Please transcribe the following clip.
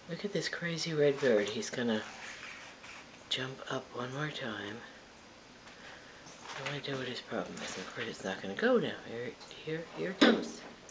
Look at this crazy red bird. He's gonna jump up one more time. I wonder what his problem is. Of course, it's not gonna go now. Here it goes.